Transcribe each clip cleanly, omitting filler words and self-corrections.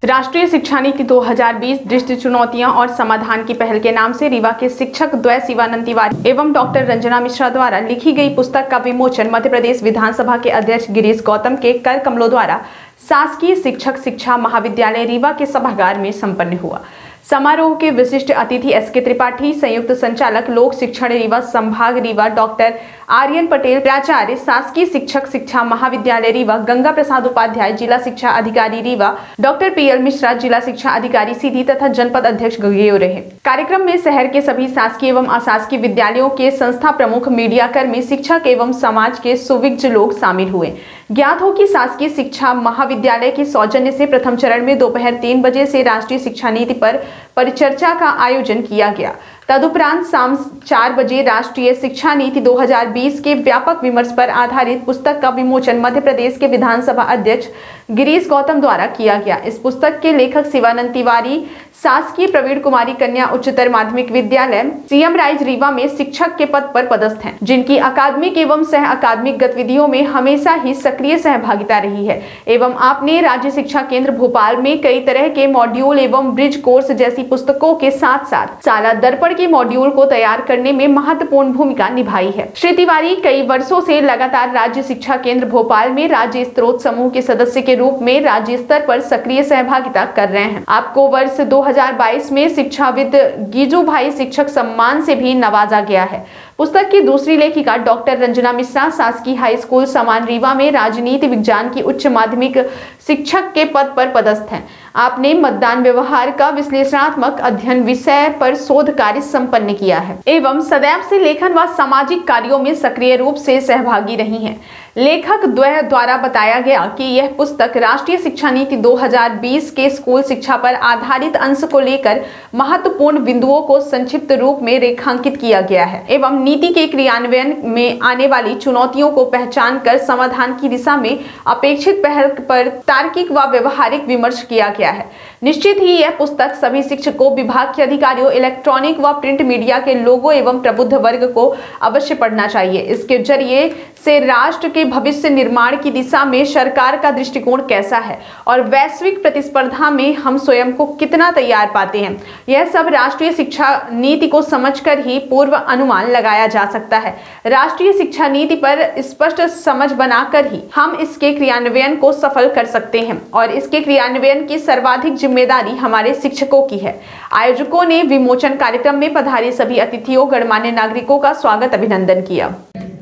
राष्ट्रीय शिक्षा नीति 2020 दृष्टि चुनौतियां और समाधान की पहल के नाम से रीवा के शिक्षक द्वय शिवानंद तिवारी एवं डॉक्टर रंजना मिश्रा द्वारा लिखी गई पुस्तक का विमोचन मध्य प्रदेश विधानसभा के अध्यक्ष गिरीश गौतम के कर कमलों द्वारा शासकीय शिक्षक शिक्षा महाविद्यालय रीवा के सभागार में संपन्न हुआ। समारोह के विशिष्ट अतिथि एसके त्रिपाठी, संयुक्त संचालक लोक शिक्षण रीवा संभाग रीवा डॉक्टर आर्यन पटेल, प्राचार्य शासकीय शिक्षक शिक्षा महाविद्यालय रीवा गंगा प्रसाद उपाध्याय, जिला शिक्षा अधिकारी रीवा डॉक्टर पीएल मिश्रा, जिला शिक्षा अधिकारी सीधी तथा जनपद अध्यक्ष गगेयो रहे। कार्यक्रम में शहर के सभी शासकीय एवं अशासकीय विद्यालयों के संस्था प्रमुख, मीडिया कर्मी, शिक्षक एवं समाज के सुविज्ञ लोग शामिल हुए। ज्ञात हो कि शासकीय शिक्षा महाविद्यालय के सौजन्य से प्रथम चरण में दोपहर 3 बजे से राष्ट्रीय शिक्षा नीति पर परिचर्चा का आयोजन किया गया। तदुपरांत शाम 4 बजे राष्ट्रीय शिक्षा नीति 2020 के व्यापक विमर्श पर आधारित पुस्तक का विमोचन मध्य प्रदेश के विधानसभा अध्यक्ष गिरीश गौतम द्वारा किया गया। इस पुस्तक के लेखक शिवानंद तिवारी शासकीय प्रवीण कुमारी कन्या उच्चतर माध्यमिक विद्यालय सीएम राइज रीवा में शिक्षक के पद पर पदस्थ हैं, जिनकी अकादमिक एवं सह अकादमिक गतिविधियों में हमेशा ही सक्रिय सहभागिता रही है एवं आपने राज्य शिक्षा केंद्र भोपाल में कई तरह के मॉड्यूल एवं ब्रिज कोर्स जैसी पुस्तकों के साथ साथ साला दर्पण के मॉड्यूल को तैयार करने में महत्वपूर्ण भूमिका निभाई है। श्री तिवारी कई वर्षों से लगातार राज्य शिक्षा केंद्र भोपाल में राज्य स्त्रोत समूह के सदस्य के रूप में राज्य स्तर पर सक्रिय सहभागिता कर रहे हैं। आपको वर्ष 2022 में शिक्षाविद गीजू भाई शिक्षक सम्मान से भी नवाजा गया है। पुस्तक की दूसरी लेखिका डॉक्टर रंजना मिश्रा शासकीय हाई स्कूल समान रीवा में राजनीति विज्ञान की उच्च माध्यमिक शिक्षक के पद पर पदस्थ हैं। आपने मतदान व्यवहार का विश्लेषणात्मक अध्ययन विषय पर शोध कार्य संपन्न किया है एवं सदैव से लेखन व सामाजिक कार्यों में सक्रिय रूप से सहभागी रही हैं। लेखक द्वय द्वारा बताया गया कि यह पुस्तक राष्ट्रीय शिक्षा नीति 2020 के स्कूल शिक्षा पर आधारित अंश को लेकर महत्वपूर्ण बिंदुओं को संक्षिप्त रूप में रेखांकित किया गया है एवं नीति के क्रियान्वयन में आने वाली चुनौतियों को पहचान कर समाधान की दिशा में अपेक्षित पहल पर तार्किक व व्यवहारिक विमर्श किया गया है। निश्चित ही यह पुस्तक सभी शिक्षकों, विभाग के अधिकारियों, इलेक्ट्रॉनिक व प्रिंट मीडिया के लोगों एवं प्रबुद्ध वर्ग को अवश्य पढ़ना चाहिए। इसके जरिए से राष्ट्र के भविष्य निर्माण की दिशा में सरकार का दृष्टिकोण कैसा है और वैश्विक प्रतिस्पर्धा में हम स्वयं को कितना तैयार पाते हैं, यह सब राष्ट्रीय शिक्षा नीति को समझकर ही पूर्व अनुमान लगाया जा सकता है। राष्ट्रीय शिक्षा नीति पर स्पष्ट समझ बनाकर ही हम इसके क्रियान्वयन को सफल कर सकते हैं और इसके क्रियान्वयन की सर्वाधिक जिम्मेदारी हमारे शिक्षकों की है। आयोजकों ने विमोचन कार्यक्रम में पधारे सभी अतिथियों, गणमान्य नागरिकों का स्वागत अभिनंदन किया।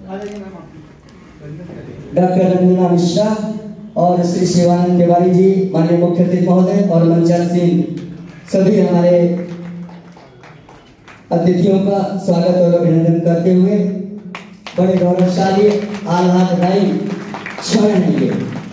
डॉक्टर रंजना मिश्रा और श्री शिवानंद तिवारी जी, माननीय मुख्य अतिथि महोदय और मंचासीन सभी हमारे अतिथियों का स्वागत और अभिनंदन करते हुए बड़े गौरवशाली आह्लाददायी क्षण है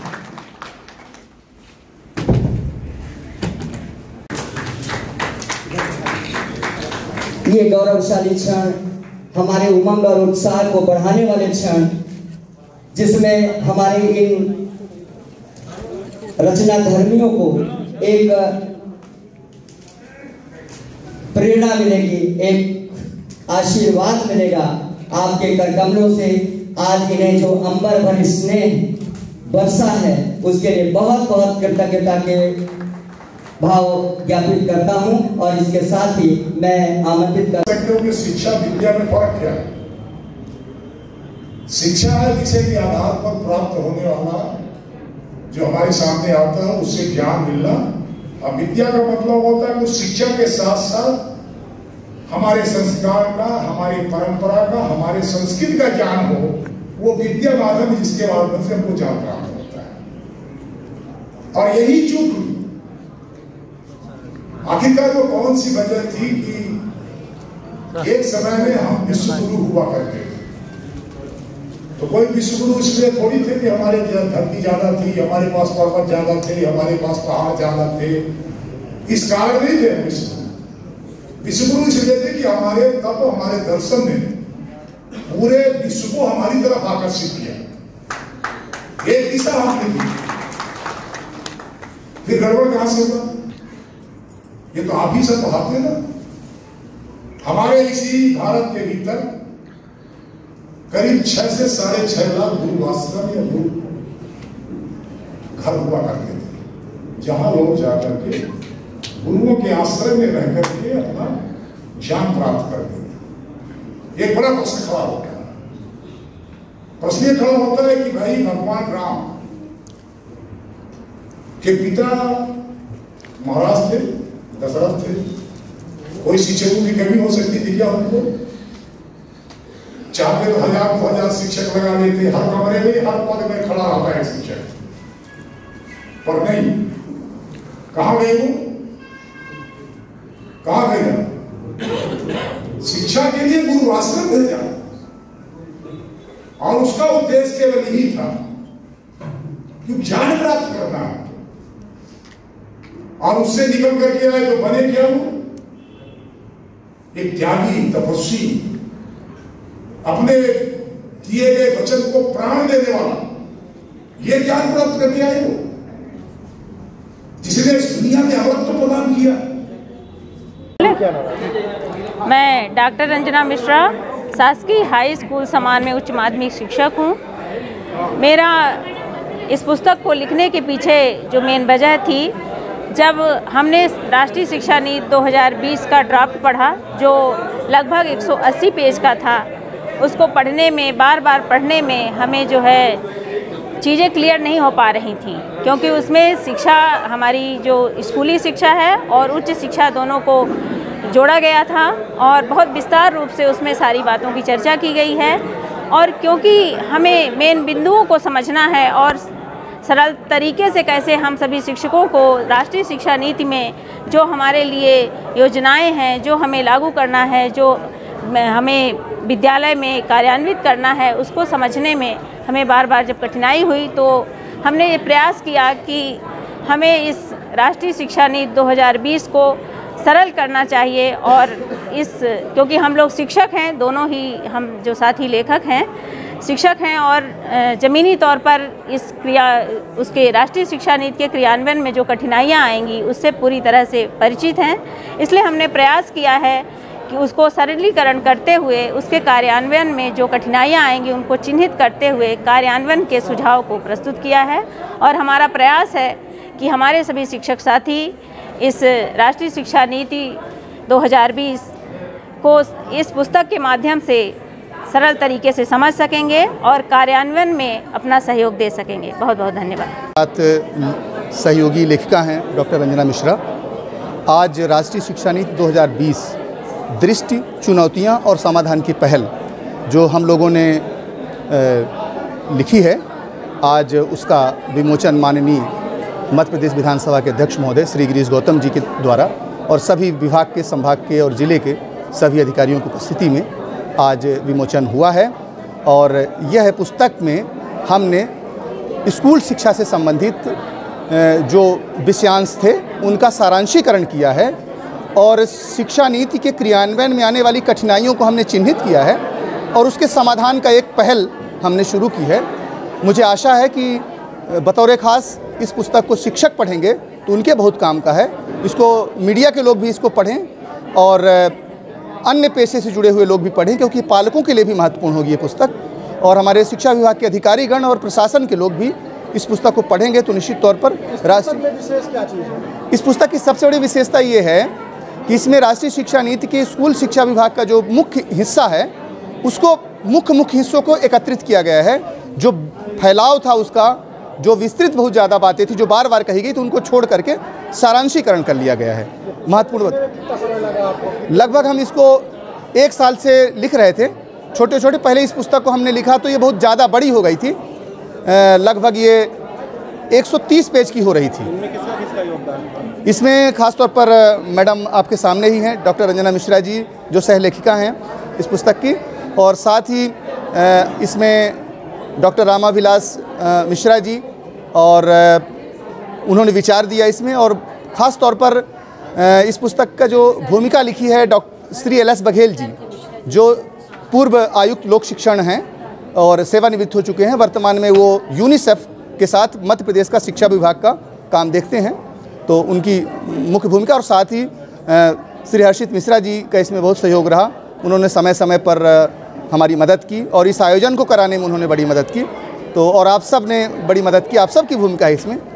ये गौरवशाली क्षण हमारे उमंग और उत्साह को बढ़ाने वाले क्षण, जिसमें हमारे इन रचना धर्मियों को एक प्रेरणा मिलेगी, एक आशीर्वाद मिलेगा आपके कर कमलों से। आज इन्हें जो अंबर भर स्नेह वर्षा है, उसके लिए बहुत बहुत कृतज्ञता के भाव ज्ञापित करता हूं और इसके साथ ही मैं आमंत्रित कर सकते हूं कि शिक्षा विद्या में फर्क क्या है। शिक्षा है विषय के आधार पर प्राप्त होने वाला जो हमारे सामने आता है, उससे ज्ञान मिलना। और विद्या का मतलब होता है कि शिक्षा के साथ साथ हमारे संस्कार का, हमारी परंपरा का, हमारे संस्कृति का ज्ञान हो, वो विद्या माध्यम जिसके माध्यम से हमको ज्ञान प्राप्त होता है। और यही चूक आखिरकार वो कौन सी वजह थी कि एक समय में हम विश्वगुरु हुआ करते थे। तो कोई विश्वगुरु इसलिए थोड़ी थे कि हमारे धरती ज्यादा थी, हमारे पास पर्वत ज्यादा थे, हमारे पास पहाड़ ज्यादा थे, इस कारण नहीं थे विश्वगुरु इसलिए थे कि हमारे तब हमारे दर्शन ने पूरे विश्व को हमारी तरफ आकर्षित किया। एक दिशा हमने दी, फिर गड़बड़ कहां से होगा? ये तो आप ही सब पढ़ाते ना। हमारे इसी भारत के भीतर करीब 6 से 6.5 लाख गुरु आश्रम या गुरु घर हुआ करते थे। जहां लोग जाकर के गुरुओं के आश्रय में रह करके अपना ज्ञान प्राप्त कर देते। एक बड़ा प्रश्न खड़ा होता है। प्रश्न ये खड़ा होता है कि भाई भगवान राम के पिता महाराज थे, दशरथ थे, कोई शिक्षकों की कमी हो सकती थी क्या उनको? चाहते तो 1000-2000 शिक्षक लगा लेते, हर कमरे में हर पद में खड़ा रहता है शिक्षक, पर नहीं। कहां गए वो? कहां गए? शिक्षा के लिए गुरु आश्रम भेजा, और उसका उद्देश्य केवल यही था कि ज्ञान प्राप्त करना है। और उससे निकल करके आए तो बने क्या वो? एक त्यागी, तपस्वी, अपने दिए गए वचन को प्राण देने वाला, ये ज्ञान प्राप्त करके आए वो, जिसने इस दुनिया में अमरत्व प्रदान किया। मैं डॉक्टर रंजना मिश्रा, शासकीय हाई स्कूल समान में उच्च माध्यमिक शिक्षक हूँ। मेरा इस पुस्तक को लिखने के पीछे जो मेन वजह थी, जब हमने राष्ट्रीय शिक्षा नीति 2020 का ड्राफ्ट पढ़ा जो लगभग 180 पेज का था, उसको पढ़ने में, बार बार पढ़ने में हमें जो है चीज़ें क्लियर नहीं हो पा रही थी, क्योंकि उसमें शिक्षा, हमारी जो स्कूली शिक्षा है और उच्च शिक्षा दोनों को जोड़ा गया था और बहुत विस्तार रूप से उसमें सारी बातों की चर्चा की गई है। और क्योंकि हमें मेन बिंदुओं को समझना है और सरल तरीके से कैसे हम सभी शिक्षकों को राष्ट्रीय शिक्षा नीति में जो हमारे लिए योजनाएं हैं, जो हमें लागू करना है, जो हमें विद्यालय में कार्यान्वित करना है, उसको समझने में हमें बार बार जब कठिनाई हुई तो हमने ये प्रयास किया कि हमें इस राष्ट्रीय शिक्षा नीति 2020 को सरल करना चाहिए। और क्योंकि हम लोग शिक्षक हैं, दोनों ही हम जो साथी लेखक हैं शिक्षक हैं और ज़मीनी तौर पर उसके राष्ट्रीय शिक्षा नीति के क्रियान्वयन में जो कठिनाइयाँ आएंगी उससे पूरी तरह से परिचित हैं। इसलिए हमने प्रयास किया है कि उसको सरलीकरण करते हुए उसके कार्यान्वयन में जो कठिनाइयाँ आएंगी उनको चिन्हित करते हुए कार्यान्वयन के सुझाव को प्रस्तुत किया है। और हमारा प्रयास है कि हमारे सभी शिक्षक साथी इस राष्ट्रीय शिक्षा नीति 2020 को इस पुस्तक के माध्यम से सरल तरीके से समझ सकेंगे और कार्यान्वयन में अपना सहयोग दे सकेंगे। बहुत बहुत धन्यवाद। सहयोगी लेखिका हैं डॉक्टर रंजना मिश्रा। आज राष्ट्रीय शिक्षा नीति 2020 दृष्टि, चुनौतियां और समाधान की पहल जो हम लोगों ने लिखी है, आज उसका विमोचन माननीय मध्य प्रदेश विधानसभा के अध्यक्ष महोदय श्री गिरीश गौतम जी के द्वारा और सभी विभाग के, संभाग के और जिले के सभी अधिकारियों की उपस्थिति में आज विमोचन हुआ है। और यह पुस्तक में हमने स्कूल शिक्षा से संबंधित जो विषयांश थे उनका सारांशीकरण किया है और शिक्षा नीति के क्रियान्वयन में आने वाली कठिनाइयों को हमने चिन्हित किया है और उसके समाधान का एक पहल हमने शुरू की है। मुझे आशा है कि बतौर ख़ास इस पुस्तक को शिक्षक पढ़ेंगे तो उनके बहुत काम का है। इसको मीडिया के लोग भी इसको पढ़ें और अन्य पेशे से जुड़े हुए लोग भी पढ़ें, क्योंकि पालकों के लिए भी महत्वपूर्ण होगी ये पुस्तक। और हमारे शिक्षा विभाग के अधिकारीगण और प्रशासन के लोग भी इस पुस्तक को पढ़ेंगे तो निश्चित तौर पर इस पुस्तक की सबसे बड़ी विशेषता ये है कि इसमें राष्ट्रीय शिक्षा नीति के स्कूल शिक्षा विभाग का जो मुख्य हिस्सा है उसको मुख्य हिस्सों को एकत्रित किया गया है। जो फैलाव था उसका, जो विस्तृत बहुत ज़्यादा बातें थी जो बार बार कही गई तो उनको छोड़ करके सारांशीकरण कर लिया गया है। महत्वपूर्ण, लगभग हम इसको 1 साल से लिख रहे थे, छोटे छोटे। पहले इस पुस्तक को हमने लिखा तो ये बहुत ज़्यादा बड़ी हो गई थी, लगभग ये 130 पेज की हो रही थी। इसमें खासतौर पर मैडम आपके सामने ही हैं, डॉक्टर रंजना मिश्रा जी जो सहलेखिका हैं इस पुस्तक की, और साथ ही इसमें डॉक्टर रामाविलास मिश्रा जी, और उन्होंने विचार दिया इसमें। और ख़ास तौर पर इस पुस्तक का जो भूमिका लिखी है डॉक्टर श्री LS बघेल जी, जो पूर्व आयुक्त लोक शिक्षण हैं और सेवानिवृत्त हो चुके हैं। वर्तमान में वो यूनिसेफ के साथ मध्य प्रदेश का शिक्षा विभाग का काम देखते हैं, तो उनकी मुख्य भूमिका। और साथ ही श्री हर्षित मिश्रा जी का इसमें बहुत सहयोग रहा। उन्होंने समय समय पर हमारी मदद की और इस आयोजन को कराने में उन्होंने बड़ी मदद की। तो और आप सब ने बड़ी मदद की, आप सब की भूमिका है इसमें।